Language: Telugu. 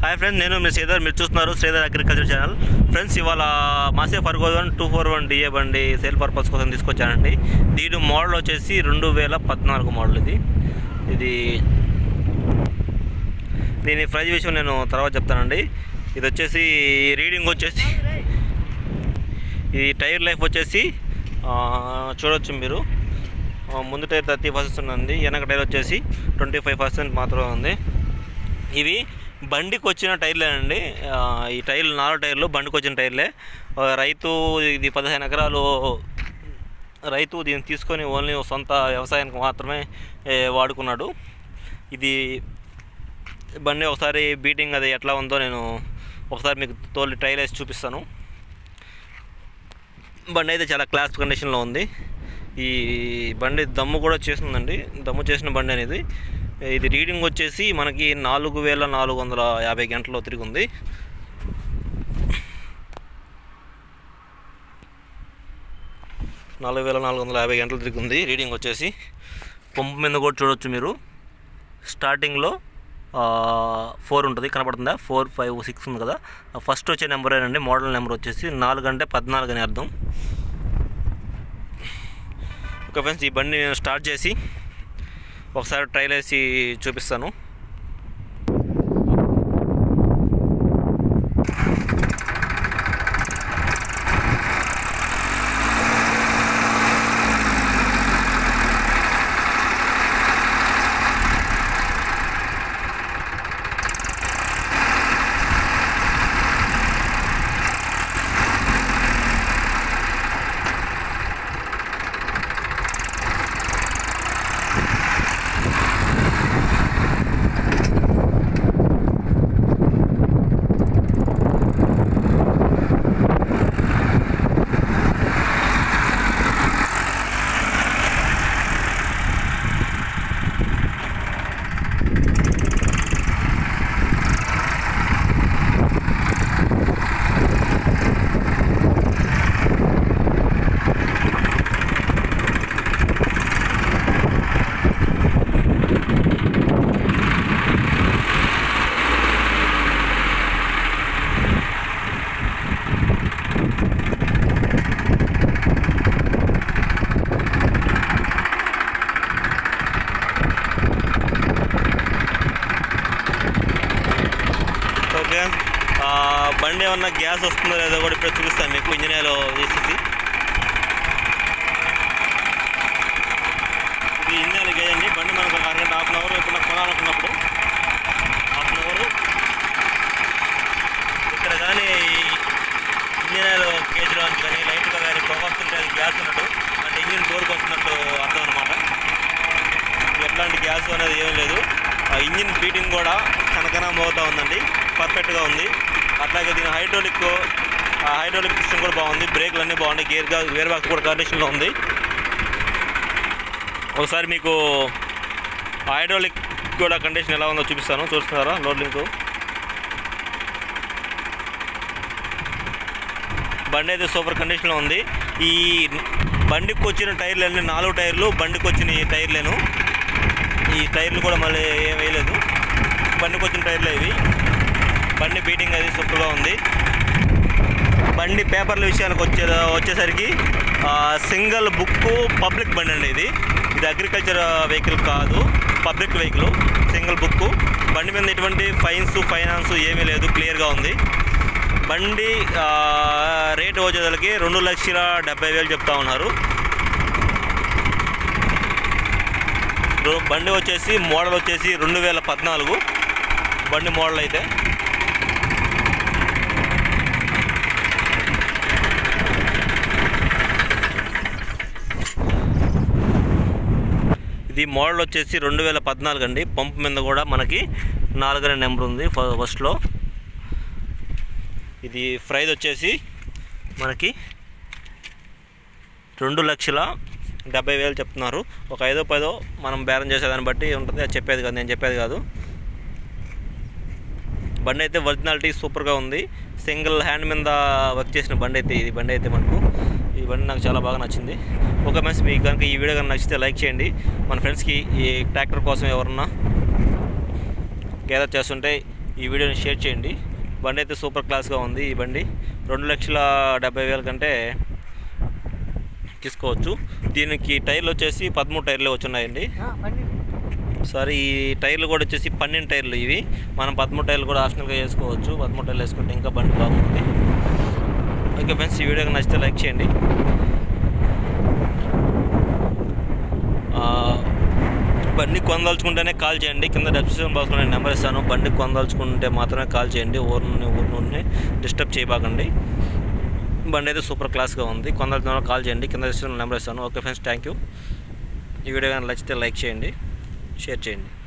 హాయ్ ఫ్రెండ్స్, నేను మీ శ్రీధర్. మీరు చూస్తున్నారు శ్రీధర్ అగ్రికల్చర్ ఛానల్. ఫ్రెండ్స్, ఇవాళ మాసే ఫర్గోసన్ 241 DA బండి సేల్ పర్పస్ కోసం తీసుకొచ్చానండి. దీని మోడల్ వచ్చేసి 2014 మోడల్. ఇది దీని ప్రైజ్ విషయం నేను తర్వాత చెప్తానండి. ఇది వచ్చేసి రీడింగ్ వచ్చేసి ఈ టైర్ లైఫ్ వచ్చేసి చూడవచ్చు మీరు. ముందు టైర్ 30% ఉంది, వెనక టైర్ వచ్చేసి 25% మాత్రమే ఉంది. ఇవి బండికి వచ్చిన టైర్లేనండి. ఈ టైర్లు 4 టైర్లు బండికి వచ్చిన టైర్లే. రైతు ఇది 15 ఎకరాలు రైతు దీన్ని తీసుకొని ఓన్లీ సొంత వ్యవసాయానికి మాత్రమే వాడుకున్నాడు. ఇది బండి ఒకసారి బీటింగ్ అది ఎట్లా ఉందో నేను ఒకసారి మీకు తోలి ట్రైల్ వేసి చూపిస్తాను. బండి అయితే చాలా క్లాస్ కండిషన్లో ఉంది. ఈ బండి దమ్ము కూడా చేస్తుందండి, దమ్ము చేసిన బండి అనేది. ఇది రీడింగ్ వచ్చేసి మనకి 4450 గంటల్లో తిరిగి ఉంది. గంటలు తిరిగి ఉంది రీడింగ్ వచ్చేసి. పంపు మీద కూడా చూడవచ్చు మీరు. స్టార్టింగ్లో 4 ఉంటుంది, కనపడుతుందా? 4, 5, 6 ఉంది కదా. ఫస్ట్ వచ్చే నెంబరేనండి. మోడల్ నెంబర్ వచ్చేసి 4 అంటే 14 అని అర్థం. ఓకే ఫ్రెండ్స్, ఈ బండి నేను స్టార్ట్ చేసి ఒకసారి ట్రైల్ వేసి చూపిస్తాను. బండి ఏమన్నా గ్యాస్ వస్తుందో లేదో కూడా ఇప్పుడు చూపిస్తాను మీకు. ఇంజనీర్లో వేసేసి ఇది ఇంజనీర్లు గేదండి. బండి మనకు ఒక అరగంట హాఫ్ అన్ అవర్ ఎప్పుడన్నా కొనాలనుకున్నప్పుడు హాఫ్ అన్ అవర్ ఇక్కడ కానీ ఇంజనీర్లు కేజీలో కానీ లైట్గా కానీ పొగ వస్తుంటే అది గ్యాస్ ఉన్నట్టు, అంటే ఇంజిన్ డోర్కి వస్తున్నట్టు అర్థం అనమాట. ఎట్లాంటి గ్యాస్ అనేది ఏం లేదు. ఇంజిన్ బీటింగ్ కూడా కనకనా మోగుతూ ఉందండి, పర్ఫెక్ట్గా ఉంది. అట్లాగే దీని హైడ్రాలిక్ సిస్టమ్ కూడా బాగుంది. బ్రేక్లు అన్నీ బాగున్నాయి. గేర్ బాక్స్ కూడా కండిషన్లో ఉంది. ఒకసారి మీకు హైడ్రాలిక్ కూడా కండిషన్ ఎలా ఉందో చూపిస్తాను. చూస్తున్నారా లోడ్ లింక్. బండి అయితే సూపర్ కండిషన్లో ఉంది. ఈ బండికి వచ్చిన టైర్లు అన్నీ 4 టైర్లు బండికి వచ్చిన ఈ టైర్లేను. ఈ టైర్లు కూడా మళ్ళీ ఏం వేయలేదు, బండికి వచ్చిన టైర్లే ఇవి. బండి బీటింగ్ అది సూపర్గా ఉంది. బండి పేపర్ల విషయానికి వచ్చేసరికి సింగిల్ బుక్ పబ్లిక్ బండి అండి. ఇది అగ్రికల్చర్ వెహికల్ కాదు, పబ్లిక్ వెహికల్. Single book. బండి మీద ఎటువంటి ఫైనాన్స్ ఏమీ లేదు, క్లియర్గా ఉంది. బండి రేటు వచ్చేసరికి 2,70,000 చెప్తా ఉన్నారు. బండి వచ్చేసి మోడల్ వచ్చేసి 2014 బండి మోడల్ అయితే. ఇది మోడల్ వచ్చేసి 2014 అండి. పంపు మీద కూడా మనకి 4 అనే నెంబర్ ఉంది ఫస్ట్లో. ఇది ప్రైజ్ వచ్చేసి మనకి 2,70,000 చెప్తున్నారు. ఒక 5-10 మనం బేరం చేసేదాన్ని బట్టి ఉంటుంది, అది చెప్పేది కాదు, నేను చెప్పేది కాదు. బండి అయితే ఒరిజినాలిటీ సూపర్గా ఉంది. సింగిల్ హ్యాండ్ మీద వర్క్ చేసిన బండి అయితే ఇది. బండి అయితే మనకు ఈ బండి నాకు చాలా బాగా నచ్చింది. ఓకే ఫ్రెండ్స్, మీకు కనుక ఈ వీడియో కనుక నచ్చితే లైక్ చేయండి. మన ఫ్రెండ్స్కి ఈ ట్రాక్టర్ కోసం ఎవరన్నా గ్యాదర్ చేస్తుంటే ఈ వీడియోని షేర్ చేయండి. బండి అయితే సూపర్ క్లాస్గా ఉంది. ఈ బండి 2,70,000 కంటే తీసుకోవచ్చు. దీనికి టైర్లు వచ్చేసి 13 టైర్లు వచ్చున్నాయండి. సారీ, ఈ టైర్లు కూడా వచ్చేసి 12 టైర్లు. ఇవి మనం 13 టైర్లు కూడా ఆప్షనల్గా వేసుకోవచ్చు. 13 టైర్లు వేసుకుంటే ఇంకా బండి బాగుంటుంది. ఓకే ఫ్రెండ్స్, ఈ వీడియోకి నచ్చితే లైక్ చేయండి. బండి కొనదలుచుకుంటేనే కాల్ చేయండి. కింద డిస్క్రిప్షన్ బాక్స్లో నేను నెంబర్ ఇస్తాను. బండి కొనదలుచుకుంటే మాత్రమే కాల్ చేయండి. ఊరు నుండి డిస్టర్బ్ చేయబాకండి. బండి అయితే సూపర్ క్లాస్గా ఉంది. కొనదలుచుకున్న కాల్ చేయండి. కింద డిస్క్రిప్షన్ నెంబర్ ఇస్తాను. Okay friends, thank you. ఈ వీడియో కానీ నచ్చితే లైక్ చేయండి, షేర్ చేయండి.